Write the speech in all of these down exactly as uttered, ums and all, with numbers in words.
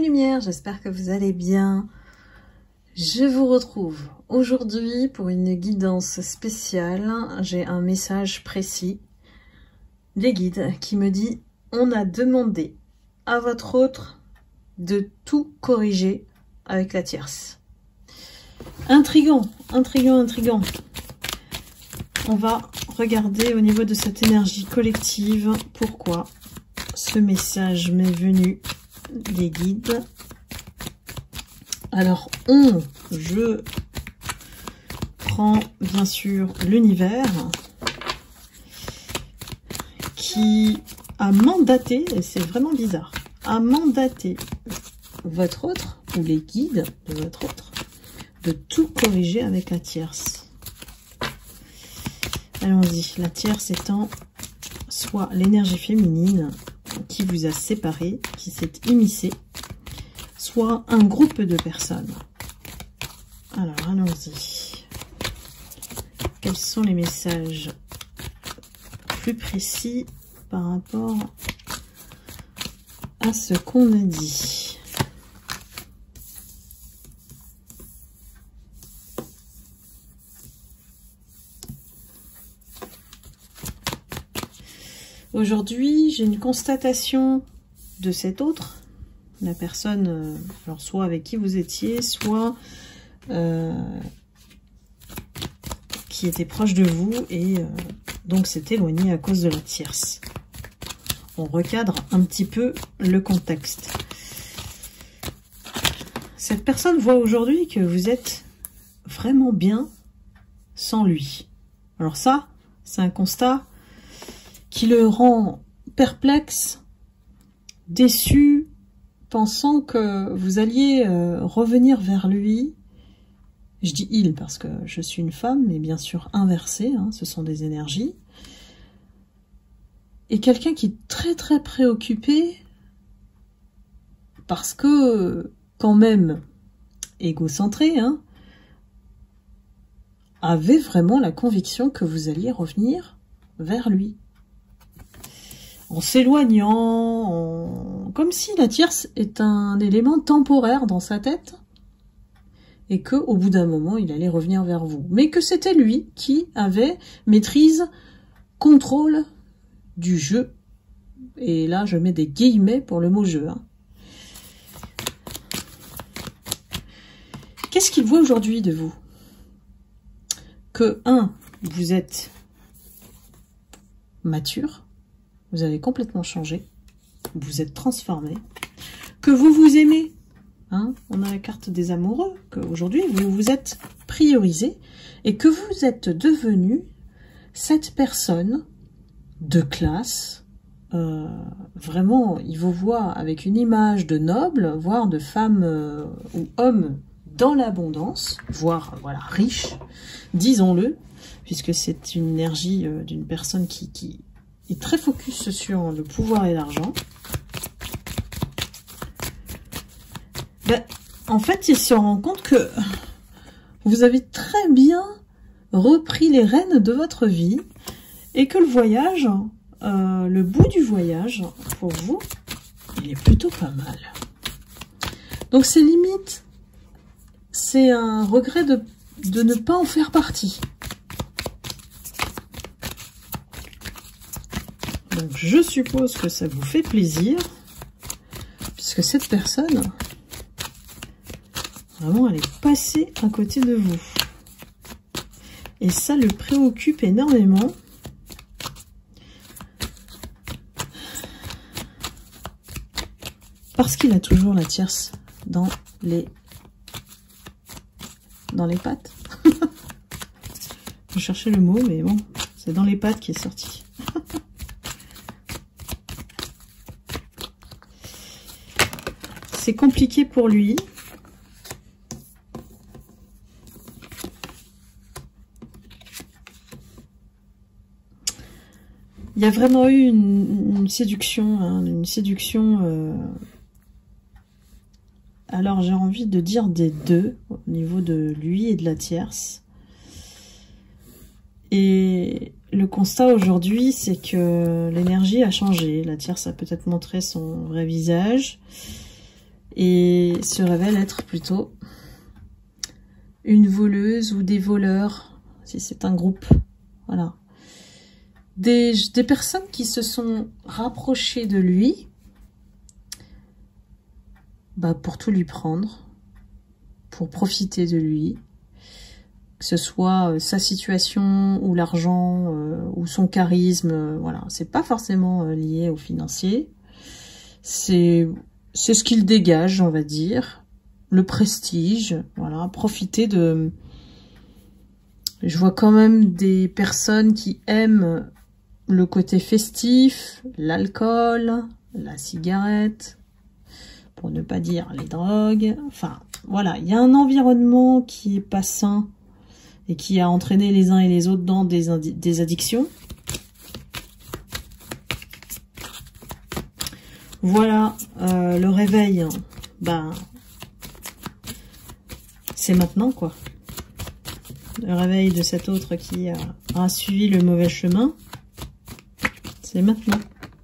lumière, j'espère que vous allez bien. Je vous retrouve aujourd'hui pour une guidance spéciale. J'ai un message précis des guides qui me dit « On a demandé à votre autre de tout corriger avec la tierce. » Intriguant, intriguant, intriguant. On va regarder au niveau de cette énergie collective pourquoi ce message m'est venu des guides. Alors, on, je prends bien sûr l'univers qui a mandaté, et c'est vraiment bizarre, a mandaté votre autre, ou les guides de votre autre, de tout corriger avec la tierce. Allons-y, la tierce étant soit l'énergie féminine qui vous a séparé, qui s'est immiscée, soit un groupe de personnes. Alors, allons-y. Quels sont les messages plus précis par rapport à ce qu'on a dit? Aujourd'hui, j'ai une constatation de cet autre, la personne, euh, alors soit avec qui vous étiez, soit euh, qui était proche de vous et euh, donc s'est éloigné à cause de la tierce. On recadre un petit peu le contexte. Cette personne voit aujourd'hui que vous êtes vraiment bien sans lui. Alors ça, c'est un constat qui le rend perplexe, déçu, pensant que vous alliez euh, revenir vers lui. Je dis il parce que je suis une femme, mais bien sûr inversée, hein, ce sont des énergies. Et quelqu'un qui est très très préoccupé parce que, quand même égocentré, hein, avait vraiment la conviction que vous alliez revenir vers lui. En s'éloignant, en... comme si la tierce est un élément temporaire dans sa tête et que au bout d'un moment, il allait revenir vers vous. Mais que c'était lui qui avait maîtrise, contrôle du jeu. Et là, je mets des guillemets pour le mot jeu. Hein. Qu'est-ce qu'il voit aujourd'hui de vous? Que, un, vous êtes mature. Vous avez complètement changé, vous êtes transformé, que vous vous aimez, hein, on a la carte des amoureux, qu'aujourd'hui vous vous êtes priorisé et que vous êtes devenu cette personne de classe, euh, vraiment, il vous voit avec une image de noble, voire de femme euh, ou homme dans l'abondance, voire voilà riche, disons-le, puisque c'est une énergie euh, d'une personne qui... qui est très focus sur le pouvoir et l'argent. Ben, en fait, il se rend compte que vous avez très bien repris les rênes de votre vie et que le voyage, euh, le bout du voyage, pour vous, il est plutôt pas mal. Donc, c'est limite, c'est un regret de, de ne pas en faire partie. Donc, je suppose que ça vous fait plaisir, puisque cette personne, vraiment, elle est passée à côté de vous. Et ça le préoccupe énormément. Parce qu'il a toujours la tierce dans les, dans les pattes. Je cherchais le mot, mais bon, c'est dans les pattes qui est sorti. C'est compliqué pour lui. Il y a vraiment eu une, une séduction, hein, une séduction. Euh... Alors j'ai envie de dire des deux, au niveau de lui et de la tierce. Et le constat aujourd'hui, c'est que l'énergie a changé. La tierce a peut-être montré son vrai visage. et se révèle être plutôt une voleuse ou des voleurs, si c'est un groupe. Voilà. Des, des personnes qui se sont rapprochées de lui bah, pour tout lui prendre, pour profiter de lui, que ce soit euh, sa situation ou l'argent euh, ou son charisme, euh, voilà, c'est pas forcément euh, lié au financier, c'est c'est ce qu'il dégage, on va dire, le prestige, voilà, profiter de... Je vois quand même des personnes qui aiment le côté festif, l'alcool, la cigarette, pour ne pas dire les drogues, enfin, voilà, il y a un environnement qui est pas sain et qui a entraîné les uns et les autres dans des, des addictions. Voilà, euh, le réveil, ben, c'est maintenant, quoi. Le réveil de cet autre qui a, a suivi le mauvais chemin, c'est maintenant.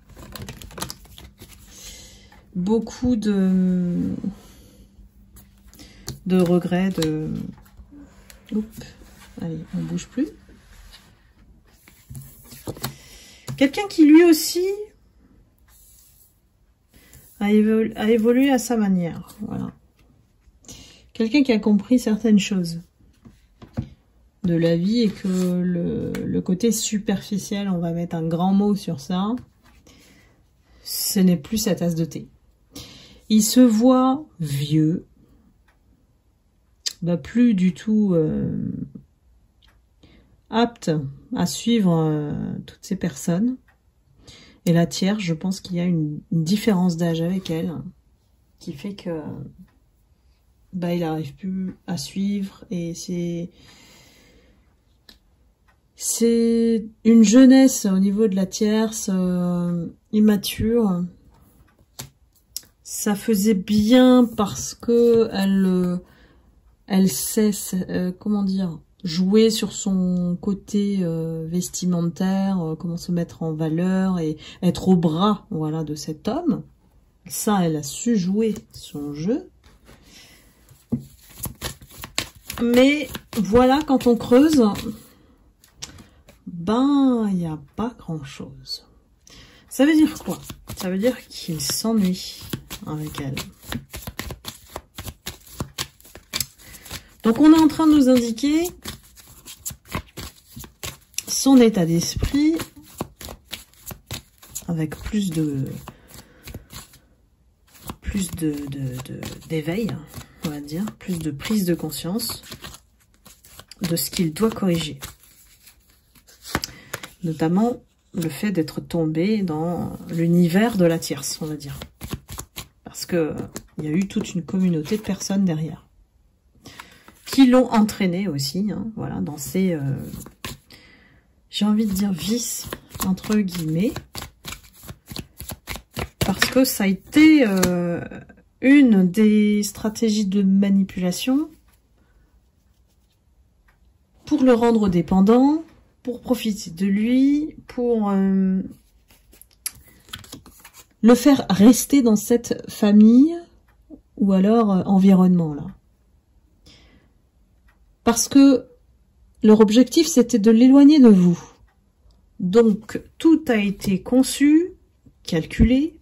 Beaucoup de, de regrets, de... Oups. Allez, on bouge plus. Quelqu'un qui lui aussi a, évolu a évolué à sa manière. Voilà. Quelqu'un qui a compris certaines choses de la vie et que le, le côté superficiel, on va mettre un grand mot sur ça, ce n'est plus sa tasse de thé. Il se voit vieux, bah plus du tout euh, apte à suivre euh, toutes ces personnes. Et la tierce, je pense qu'il y a une, une différence d'âge avec elle qui fait que bah il n'arrive plus à suivre et c'est c'est une jeunesse au niveau de la tierce euh, immature. Ça faisait bien parce que elle elle sait euh, comment dire, jouer sur son côté euh, vestimentaire, euh, comment se mettre en valeur et être au bras, voilà, de cet homme. Ça, elle a su jouer son jeu. Mais voilà, quand on creuse, ben, il n'y a pas grand-chose. Ça veut dire quoi? Ça veut dire qu'il s'ennuie avec elle. Donc, on est en train de nous indiquer son état d'esprit avec plus de plus de, de, de d'éveil, on va dire, plus de prise de conscience de ce qu'il doit corriger. Notamment le fait d'être tombé dans l'univers de la tierce, on va dire. Parce que il y a eu toute une communauté de personnes derrière qui l'ont entraîné aussi, hein, voilà, dans ces, euh, j'ai envie de dire, vices, entre guillemets, parce que ça a été euh, une des stratégies de manipulation pour le rendre dépendant, pour profiter de lui, pour euh, le faire rester dans cette famille ou alors euh, environnement là. Parce que leur objectif, c'était de l'éloigner de vous. Donc, tout a été conçu, calculé,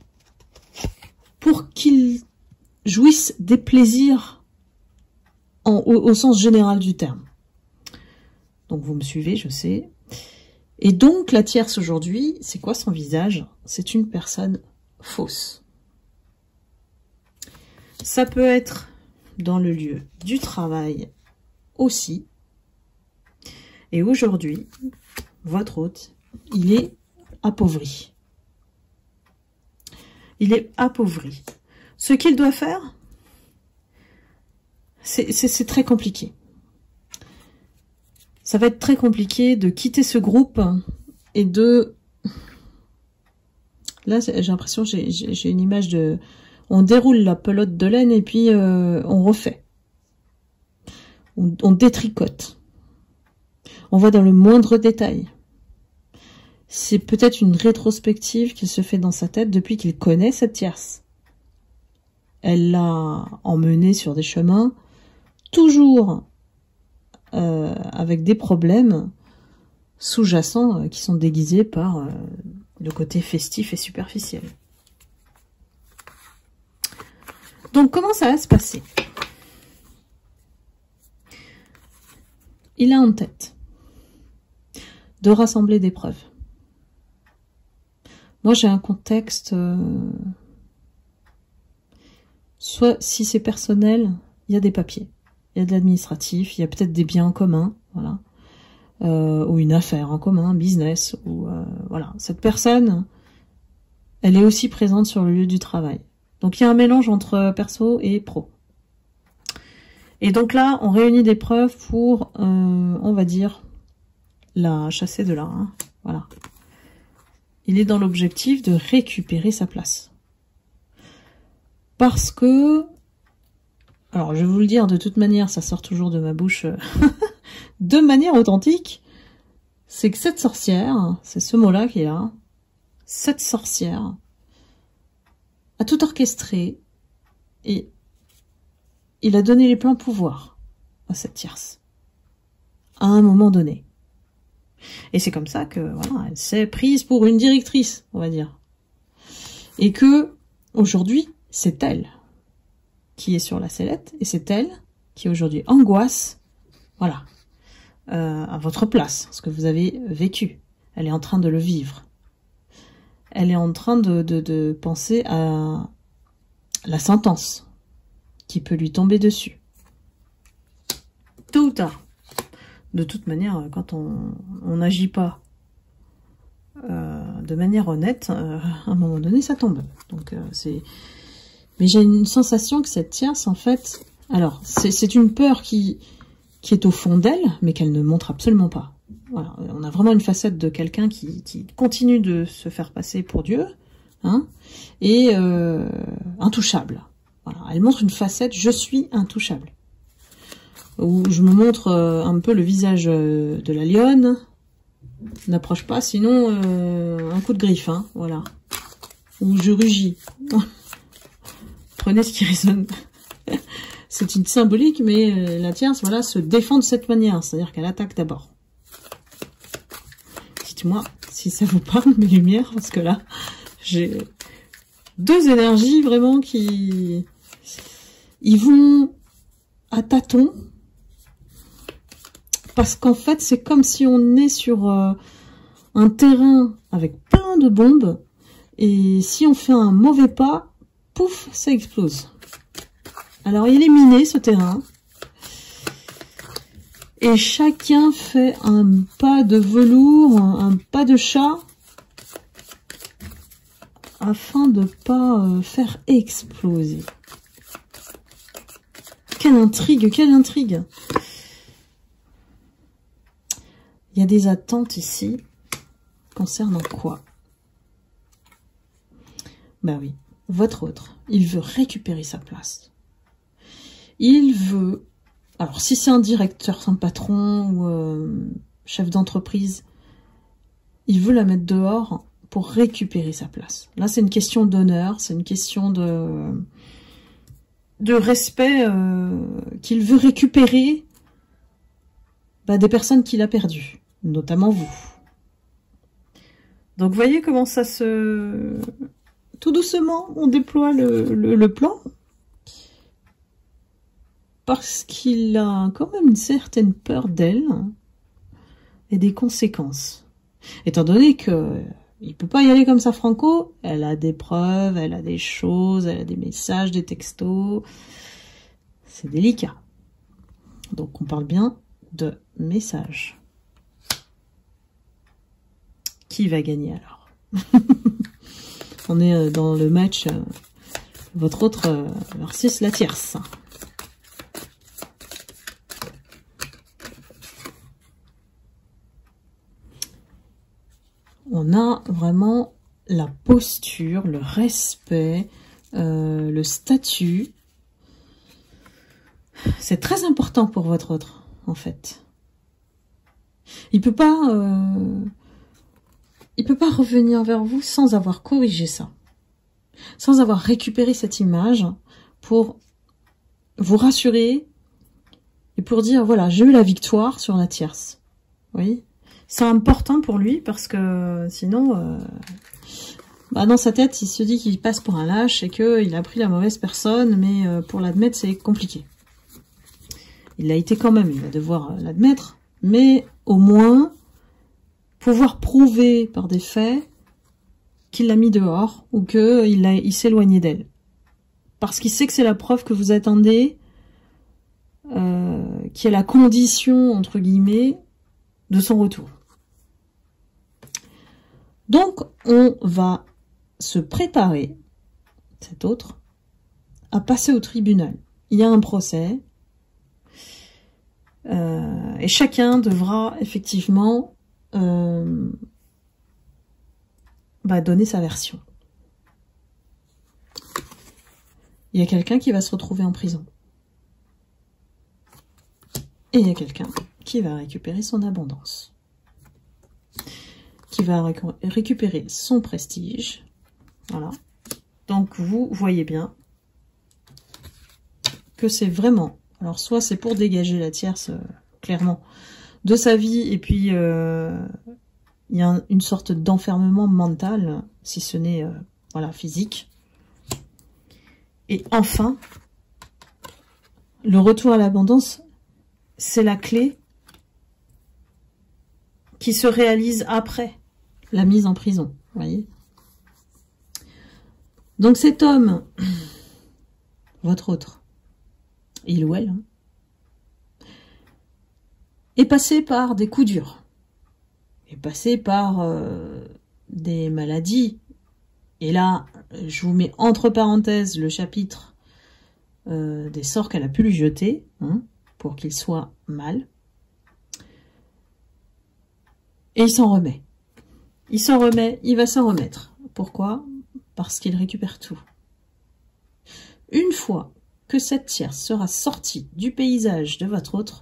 pour qu'il jouisse des plaisirs en, au, au sens général du terme. Donc, vous me suivez, je sais. Et donc, la tierce aujourd'hui, c'est quoi son visage? C'est une personne fausse. Ça peut être dans le lieu du travail aussi. Et aujourd'hui, votre hôte, il est appauvri. Il est appauvri. Ce qu'il doit faire, c'est très compliqué. Ça va être très compliqué de quitter ce groupe et de... Là, j'ai l'impression, j'ai une image de... On déroule la pelote de laine et puis euh, on refait. On, on détricote. On va dans le moindre détail. C'est peut-être une rétrospective qu'il se fait dans sa tête depuis qu'il connaît cette tierce. elle l'a emmené sur des chemins toujours euh, avec des problèmes sous-jacents euh, qui sont déguisés par euh, le côté festif et superficiel. Donc, comment ça va se passer? Il a en tête de rassembler des preuves. Moi, j'ai un contexte... Euh, soit, si c'est personnel, il y a des papiers, il y a de l'administratif, il y a peut-être des biens en commun, voilà, euh, ou une affaire en commun, un business, ou euh, voilà. Cette personne, elle est aussi présente sur le lieu du travail. Donc, il y a un mélange entre perso et pro. Et donc là, on réunit des preuves pour, euh, on va dire, la chasser de là. Hein. Voilà. Il est dans l'objectif de récupérer sa place. Parce que, alors je vais vous le dire, de toute manière, ça sort toujours de ma bouche de manière authentique, c'est que cette sorcière, c'est ce mot-là qui est là, cette sorcière a tout orchestré et il a donné les pleins pouvoirs à cette tierce, à un moment donné. Et c'est comme ça que, voilà, elle s'est prise pour une directrice, on va dire. Et que, aujourd'hui, c'est elle qui est sur la sellette, et c'est elle qui, aujourd'hui, angoisse, voilà, euh, à votre place, ce que vous avez vécu. Elle est en train de le vivre. Elle est en train de, de, de penser à la sentence qui peut lui tomber dessus. Tôt ou tard. De toute manière, quand on n'agit pas euh, de manière honnête, euh, à un moment donné, ça tombe. Donc, euh, c'est... Mais j'ai une sensation que cette tierce, en fait... Alors, c'est une peur qui, qui est au fond d'elle, mais qu'elle ne montre absolument pas. Voilà. On a vraiment une facette de quelqu'un qui, qui continue de se faire passer pour Dieu, hein, et euh, intouchable. Voilà. Elle montre une facette « je suis intouchable ». Où je me montre euh, un peu le visage euh, de la lionne. N'approche pas, sinon euh, un coup de griffe, hein, voilà. Ou je rugis. Prenez ce qui résonne. C'est une symbolique, mais euh, la tierce, voilà, se défend de cette manière, c'est-à-dire qu'elle attaque d'abord. Dites-moi si ça vous parle, mes lumières, parce que là, j'ai deux énergies vraiment qui... Ils vont à tâtons. Parce qu'en fait, c'est comme si on est sur euh, un terrain avec plein de bombes. Et si on fait un mauvais pas, pouf, ça explose. Alors, il est miné, ce terrain. Et chacun fait un pas de velours, un, un pas de chat, afin de ne pas euh, faire exploser. Quelle intrigue, quelle intrigue! Il y a des attentes ici, concernant quoi? Ben oui, votre autre, il veut récupérer sa place. Il veut, alors si c'est un directeur, un patron ou euh, chef d'entreprise, il veut la mettre dehors pour récupérer sa place. Là, c'est une question d'honneur, c'est une question de, de respect euh, qu'il veut récupérer bah, des personnes qu'il a perdues, notamment vous. Donc, vous voyez comment ça se... Tout doucement, on déploie le, le, le plan. Parce qu'il a quand même une certaine peur d'elle et des conséquences. Étant donné que il peut pas y aller comme ça franco, elle a des preuves, elle a des choses, elle a des messages, des textos. C'est délicat. Donc on parle bien de messages. Qui va gagner alors? On est dans le match euh, votre autre euh, versus la tierce. On a vraiment la posture, le respect, euh, le statut. C'est très important pour votre autre, en fait. Il peut pas, euh, il peut pas revenir vers vous sans avoir corrigé ça, sans avoir récupéré cette image pour vous rassurer et pour dire, voilà, j'ai eu la victoire sur la tierce. Oui, c'est important pour lui parce que sinon, euh, bah dans sa tête, il se dit qu'il passe pour un lâche et qu'il a pris la mauvaise personne, mais euh, pour l'admettre, c'est compliqué. Il l'a été quand même, il va devoir l'admettre, mais au moins pouvoir prouver par des faits qu'il l'a mis dehors ou qu'il il s'est éloigné d'elle. Parce qu'il sait que c'est la preuve que vous attendez, euh, qui est la condition, entre guillemets, de son retour. Donc, on va se préparer, cet autre, à passer au tribunal. Il y a un procès, euh, et chacun devra effectivement euh, bah, donner sa version. Il y a quelqu'un qui va se retrouver en prison. Et il y a quelqu'un qui va récupérer son abondance. Qui va réc récupérer son prestige. Voilà. Donc vous voyez bien que c'est vraiment... Alors soit c'est pour dégager la tierce, euh, clairement, de sa vie. Et puis euh, il y a un, une sorte d'enfermement mental, si ce n'est euh, voilà, physique. Et enfin, le retour à l'abondance, c'est la clé qui se réalise après la mise en prison. Vous voyez ? Donc cet homme, votre autre, il ou elle, hein, est passé par des coups durs, est passé par euh, des maladies. Et là, je vous mets entre parenthèses le chapitre euh, des sorts qu'elle a pu lui jeter, hein, pour qu'il soit mal. Et il s'en remet. Il s'en remet, il va s'en remettre. Pourquoi? Parce qu'il récupère tout. Une fois que cette tierce sera sortie du paysage de votre autre,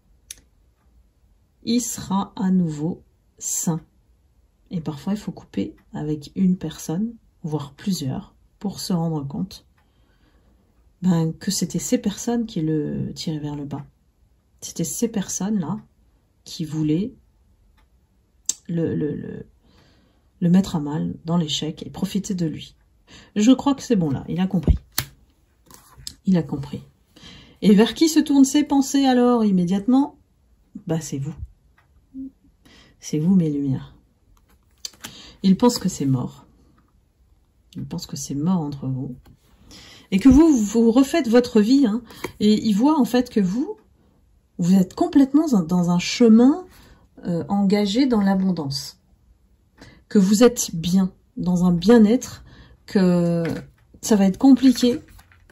il sera à nouveau sain. Et parfois, il faut couper avec une personne, voire plusieurs, pour se rendre compte ben, que c'était ces personnes qui le tiraient vers le bas. C'était ces personnes-là qui voulaient le, le, le, le mettre à mal dans l'échec et profiter de lui. Je crois que c'est bon là, il a compris. Il a compris. Et vers qui se tournent ses pensées alors immédiatement? Bah c'est vous. C'est vous mes lumières. Il pense que c'est mort. Il pense que c'est mort entre vous. Et que vous, vous refaites votre vie. Hein, et il voit en fait que vous, vous êtes complètement dans un chemin euh, engagé dans l'abondance. Que vous êtes bien, dans un bien-être, que ça va être compliqué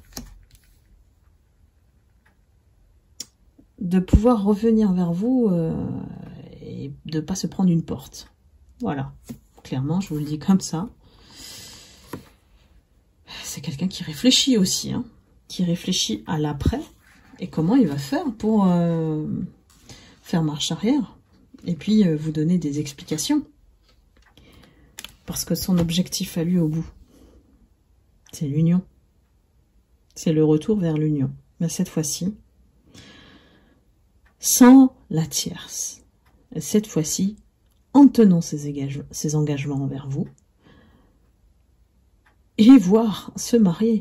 de pouvoir revenir vers vous euh, et de ne pas se prendre une porte. Voilà. Clairement, je vous le dis comme ça. C'est quelqu'un qui réfléchit aussi, hein, qui réfléchit à l'après et comment il va faire pour euh, faire marche arrière et puis euh, vous donner des explications. Parce que son objectif à lui au bout, c'est l'union. C'est le retour vers l'union. Mais cette fois-ci, sans la tierce. Et cette fois-ci, en tenant ses, ses engagements envers vous, et voir se marier.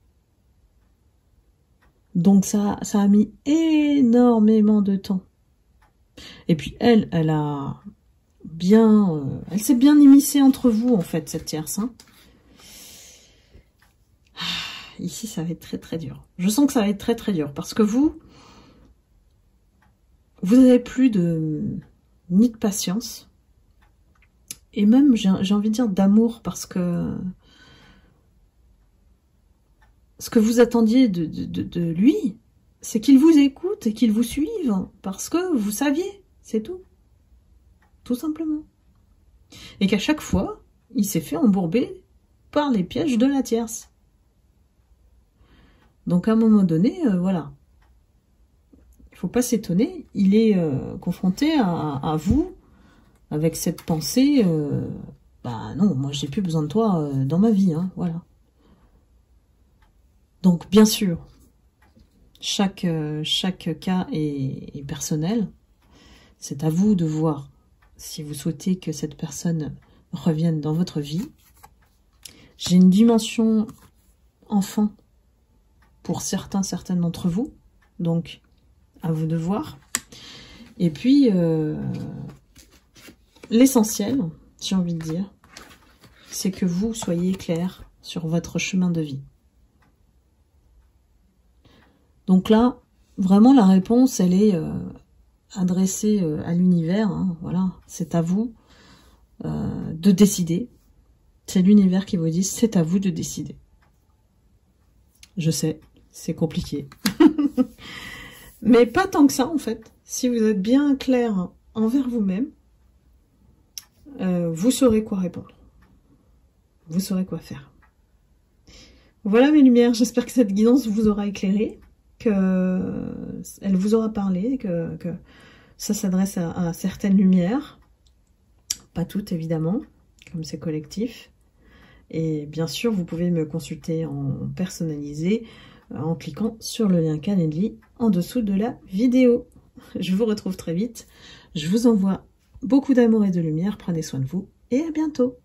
Donc ça, ça a mis énormément de temps. Et puis elle, elle a bien, euh, elle s'est bien immiscée entre vous en fait, cette tierce. Hein. Ah, ici, ça va être très très dur. Je sens que ça va être très très dur parce que vous, vous n'avez plus de ni de patience et même j'ai envie de dire d'amour parce que ce que vous attendiez de, de, de, de lui, c'est qu'il vous écoute et qu'il vous suive, parce que vous saviez, c'est tout. Tout simplement. Et qu'à chaque fois, il s'est fait embourber par les pièges de la tierce. Donc à un moment donné, euh, voilà. Il ne faut pas s'étonner, il est euh, confronté à, à vous, avec cette pensée, euh, bah non, moi j'ai plus besoin de toi euh, dans ma vie, hein, voilà. Donc, bien sûr, chaque, euh, chaque cas est, est personnel. C'est à vous de voir si vous souhaitez que cette personne revienne dans votre vie. J'ai une dimension enfant pour certains, certaines d'entre vous. Donc, à vous de voir. Et puis, euh, l'essentiel, j'ai envie de dire, c'est que vous soyez clair sur votre chemin de vie. Donc là, vraiment, la réponse, elle est euh, adressée euh, à l'univers. Hein, voilà, c'est à vous euh, de décider. C'est l'univers qui vous dit, c'est à vous de décider. Je sais, c'est compliqué. Mais pas tant que ça, en fait. Si vous êtes bien clair envers vous-même, euh, vous saurez quoi répondre. Vous saurez quoi faire. Voilà mes lumières, j'espère que cette guidance vous aura éclairé, que elle vous aura parlé, que, que ça s'adresse à, à certaines lumières. Pas toutes, évidemment, comme c'est collectif. Et bien sûr, vous pouvez me consulter en personnalisé en cliquant sur le lien Calendly en dessous de la vidéo. Je vous retrouve très vite. Je vous envoie beaucoup d'amour et de lumière. Prenez soin de vous et à bientôt.